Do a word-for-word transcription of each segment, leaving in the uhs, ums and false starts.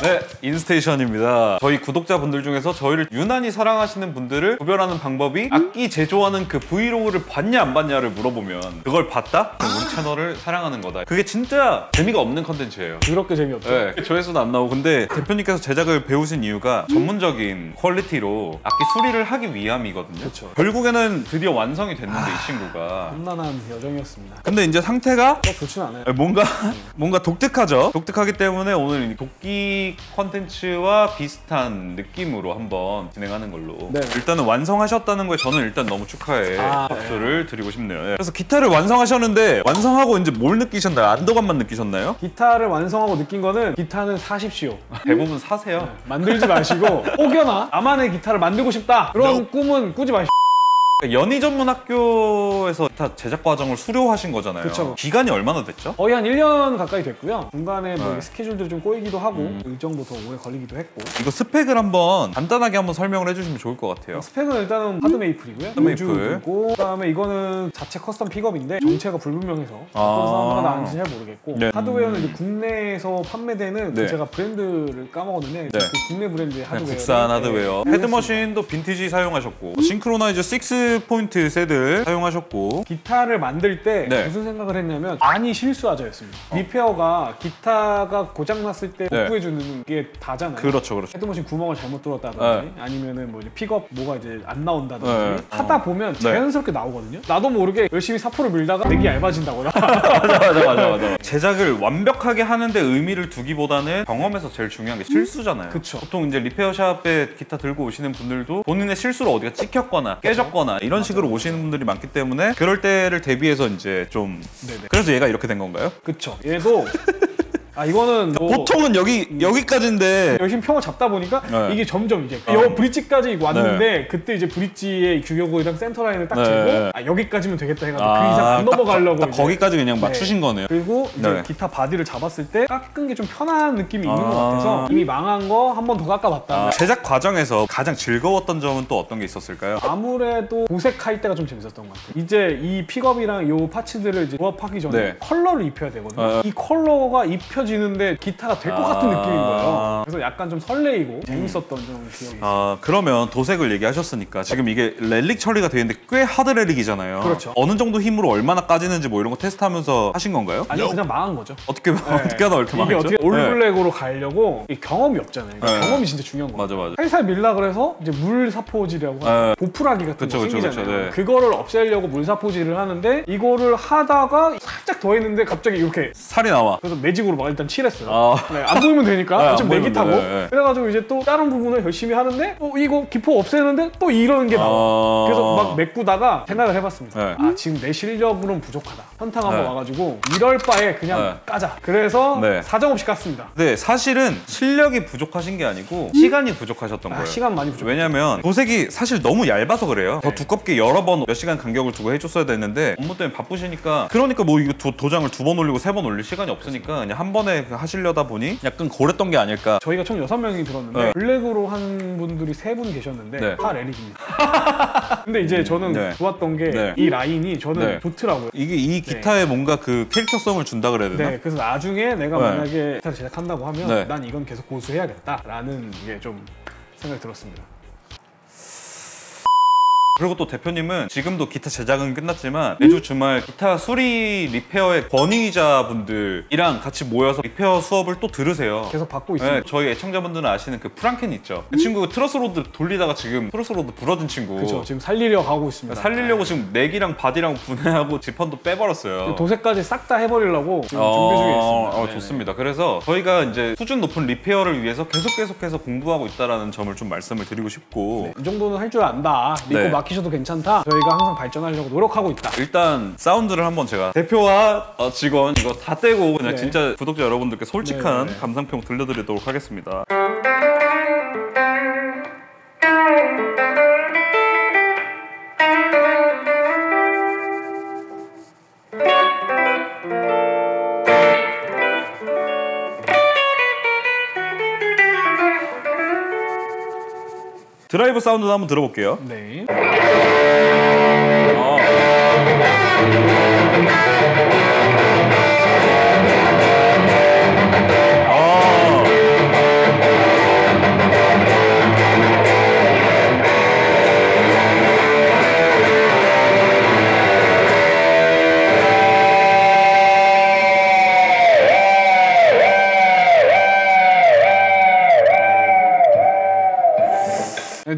네, 인스테이션입니다. 저희 구독자분들 중에서 저희를 유난히 사랑하시는 분들을 구별하는 방법이 악기 제조하는 그 브이로그를 봤냐 안 봤냐를 물어보면 그걸 봤다? 그럼 우리 채널을 사랑하는 거다. 그게 진짜 재미가 없는 컨텐츠예요. 그렇게 재미없죠. 네, 조회수도 안 나오고. 근데 대표님께서 제작을 배우신 이유가 전문적인 퀄리티로 악기 수리를 하기 위함이거든요. 그쵸. 결국에는 드디어 완성이 됐는데 아... 이 친구가 험난한 여정이었습니다. 근데 이제 상태가 또 좋진 않아요. 뭔가 뭔가 독특하죠. 독특하기 때문에 오늘 도끼 컨텐츠와 비슷한 느낌으로 한번 진행하는 걸로. 네. 일단은 완성하셨다는 거에 저는 일단 너무 축하의 아, 박수를 네. 드리고 싶네요. 네. 그래서 기타를 완성하셨는데 완성하고 이제 뭘 느끼셨나요? 안도감만 느끼셨나요? 기타를 완성하고 느낀 거는 기타는 사십시오. 대부분 사세요. 네. 만들지 마시고 혹여나 나만의 기타를 만들고 싶다 그런 no. 꿈은 꾸지 마시고. 연희 전문 학교에서 기타 제작 과정을 수료하신 거잖아요. 그쵸. 기간이 얼마나 됐죠? 거의 한 일 년 가까이 됐고요. 중간에 뭐 네. 스케줄들이 좀 꼬이기도 하고 음. 일정도 더 오래 걸리기도 했고. 이거 스펙을 한번 간단하게 한번 설명을 해주시면 좋을 것 같아요. 스펙은 일단은 하드 메이플이고요. 하드 메이플. 그 다음에 이거는 자체 커스텀 픽업인데 정체가 불분명해서 어떤 아 사람마다 나는지 잘 모르겠고. 네. 하드웨어는 이제 국내에서 판매되는 네. 제가 브랜드를 까먹었는데 네. 그 국내 브랜드의 하드웨어. 국산 하드웨어. 네. 헤드머신도 빈티지 사용하셨고 싱크로나이즈 육 포인트 세드 사용하셨고. 기타를 만들 때 네. 무슨 생각을 했냐면 많이 실수하자였습니다. 어. 리페어가 기타가 고장났을 때 네. 복구해주는 게 다잖아요. 그렇죠, 그렇죠. 헤드머신 구멍을 잘못 뚫었다든지 네. 아니면은 뭐 이제 픽업 뭐가 이제 안 나온다든지 네. 하다 보면 네. 자연스럽게 나오거든요. 나도 모르게 열심히 사포를 밀다가 넥이 얇아진다거나. 맞아, 맞아, 맞아, 맞아. 제작을 완벽하게 하는데 의미를 두기보다는 경험에서 제일 중요한 게 실수잖아요. 그쵸. 보통 이제 리페어샵에 기타 들고 오시는 분들도 본인의 실수로 어디가 찍혔거나 깨졌거나 이런 맞아. 식으로 오시는 분들이 많기 때문에 그럴 때를 대비해서 이제 좀 네네. 그래서 얘가 이렇게 된 건가요? 그쵸. 얘도 아 이거는 뭐 보통은 여기 여기까지인데 열심히 평을 잡다 보니까 네. 이게 점점 이제 어. 여 브릿지까지 왔는데 네. 그때 이제 브릿지의 규격이랑 센터 라인을 딱 네. 재고 아 여기까지면 되겠다 해가지고 아, 그 이상 안 넘어가려고 딱, 딱 거기까지 그냥 맞추신 네. 거네요. 그리고 이제 네. 기타 바디를 잡았을 때 깎은 게 좀 편한 느낌이 있는 아. 것 같아서 이미 망한 거 한 번 더 깎아봤다. 아, 제작 과정에서 가장 즐거웠던 점은 또 어떤 게 있었을까요? 아무래도 도색할 때가 좀 재밌었던 것 같아요. 이제 이 픽업이랑 이 파츠들을 이제 조합하기 전에 네. 컬러를 입혀야 되거든요. 아. 이 컬러가 입혀지는데 기타가 될 것 아. 같은 느낌인 거예요. 그래서 약간 좀 설레이고 재밌었던 좀 기억이 있어요. 아 그러면 도색을 얘기하셨으니까 지금 이게 렐릭 처리가 되어 있는데 꽤 하드 렐릭이잖아요. 그렇죠. 어느 정도 힘으로 얼마나 까지는지 뭐 이런 거 테스트하면서 하신 건가요? 아니요, 그냥 망한 거죠. 어떻게 네. 어떻게 하다 이렇게 이게 망했죠? 어떻게 올블랙으로 가려고 이 경험이 없잖아요. 네. 경험이 진짜 중요한 거예요. 맞아 맞아. 살살 밀라 그래서 이제 물사포질이라고 네. 보풀하기 같은 그쵸, 거 그쵸, 생기잖아요. 그쵸, 네. 그거를 없애려고 물사포질을 하는데 이거를 하다가 살짝 더 했는데 갑자기 이렇게 살이 나와. 그래서 매직으로 막 일단 칠했어요. 아. 네, 안 보이면 되니까 네, 어차피 안 내기 보이면 타고 돼, 네. 그래가지고 이제 또 다른 부분을 열심히 하는데 어, 이거 기포 없애는데 또 이런 게 나와. 아... 그래서 막 메꾸다가 생각을 해봤습니다. 네. 아 지금 내 실력으로는 부족하다. 현탕 한번 네. 와가지고 이럴 바에 그냥 네. 까자. 그래서 네. 사정없이 깠습니다. 네 사실은 실력이 부족하신 게 아니고 시간이 부족하셨던 아, 거예요. 시간 많이 부족. 왜냐면 도색이 사실 너무 얇아서 그래요. 네. 더 두껍게 여러 번 몇 시간 간격을 두고 해줬어야 됐는데 업무 때문에 바쁘시니까 그러니까 뭐 이거 도, 도장을 두 번 올리고 세 번 올릴 시간이 없으니까 그냥 한 번에 하시려다 보니 약간 고랬던 게 아닐까. 저희가 총 여섯 명이 들었는데 네. 블랙으로 한 분들이 세 분 계셨는데 네. 다 렐릭입니다. 근데 이제 저는 네. 좋았던 게 네. 이 라인이 저는 네. 좋더라고요. 이게 이 기타에 뭔가 그 캐릭터성을 준다 그래야 되나? 네, 그래서 나중에 내가 네. 만약에 기타를 제작한다고 하면 네. 난 이건 계속 고수해야겠다라는 게 좀 생각이 들었습니다. 그리고 또 대표님은 지금도 기타 제작은 끝났지만 매주 주말 기타 수리 리페어의 권위자분들이랑 같이 모여서 리페어 수업을 또 들으세요. 계속 받고 있습니다. 네, 저희 애청자분들은 아시는 그 프랑켄 있죠? 그 친구 트러스 로드 돌리다가 지금 트러스 로드 부러진 친구. 그렇죠. 지금 살리려 가고 있습니다. 살리려고 지금 넥이랑 바디랑 분해하고 지펀도 빼버렸어요. 도색까지 싹 다 해버리려고 지금 어... 준비 중에 있습니다. 어, 좋습니다. 그래서 저희가 이제 수준 높은 리페어를 위해서 계속 계속해서 공부하고 있다는 점을 좀 말씀을 드리고 싶고 네, 이 정도는 할 줄 안다. 믿고 네. 맡기셔도 괜찮다. 저희가 항상 발전하려고 노력하고 있다. 일단 사운드를 한번 제가 대표와 어, 직원 이거 다 떼고 그냥 네. 진짜 구독자 여러분들께 솔직한 네, 네. 감상평 들려드리도록 하겠습니다. 드라이브 사운드도 한번 들어볼게요. 네. 아. 아.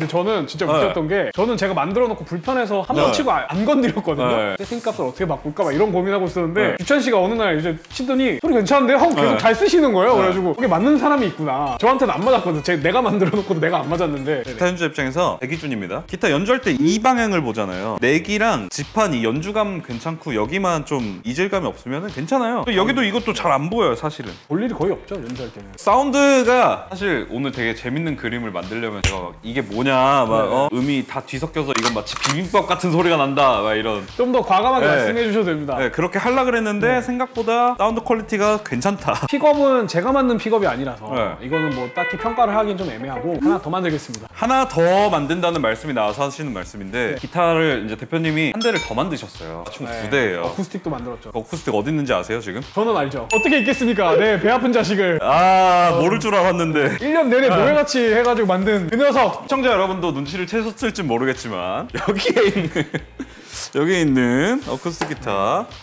근데 저는 진짜 네. 웃겼던 게 저는 제가 만들어 놓고 불편해서 한 번 네. 치고 아- 안 건드렸거든요. 네. 세팅값을 어떻게 바꿀까 막 이런 고민하고 있었는데 네. 주찬 씨가 어느 날 이제 치더니 소리 괜찮은데요? 하고 계속 네. 잘 쓰시는 거예요. 그래가지고 그게 맞는 사람이 있구나. 저한테는 안 맞았거든. 제 내가 만들어 놓고도 내가 안 맞았는데. 기타 연주 입장에서 대기준입니다. 기타 연주할 때 이 방향을 보잖아요. 내기랑 지판 이 연주감 괜찮고 여기만 좀 이질감이 없으면 괜찮아요. 여기도 이것도 잘 안 보여요, 사실은. 볼 일이 거의 없죠, 연주할 때는. 사운드가 사실 오늘 되게 재밌는 그림을 만들려면 제가 막 이게 뭐냐 막 네. 어? 음이 다 뒤섞여서 이건 마치 비빔밥 같은 소리가 난다 막 이런 좀 더 과감하게 네. 말씀해 주셔도 됩니다. 네, 그렇게 하려고 그랬는데 생각보다 사운드 퀄리티가 괜찮다. 픽업은 제가 만든 픽업이 아니라서 네. 이거는 뭐 딱히 평가를 하긴 좀 애매하고 하나 더 만들겠습니다. 하나 더 만든다는 말씀이 나와서 하시는 말씀인데 네. 기타를 이제 대표님이 한 대를 더 만드셨어요. 총 두 대예요. 어쿠스틱도 만들었죠. 어쿠스틱 어디 있는지 아세요 지금? 저는 알죠. 어떻게 있겠습니까? 내 배 아픈 자식을 아 모를 줄 알았는데 일 년 내내 노예같이 해가지고 만든 그 녀석. 시청자 여러분도 눈치를 채셨을지 모르겠지만 여기에 있는 여기에 있는 어쿠스틱 기타